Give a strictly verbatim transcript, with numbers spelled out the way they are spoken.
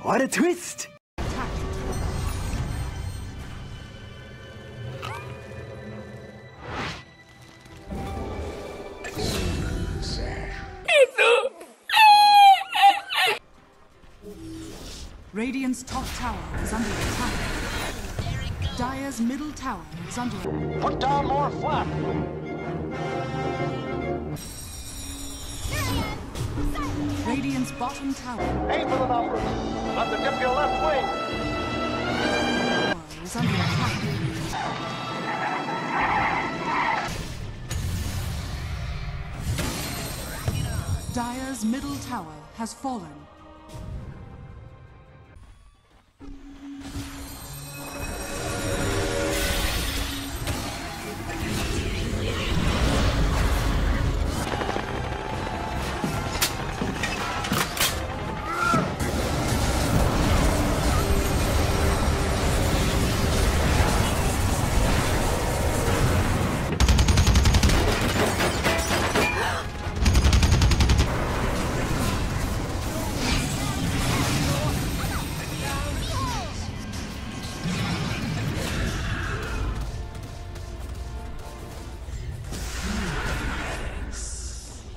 What a twist! Attack. Radiant's top tower is under attack. Dire's middle tower is under attack. Put down more flak! Radiant's bottom tower Aim for the numbers! Not to dip your left wing! is under attack. Dire's middle tower has fallen.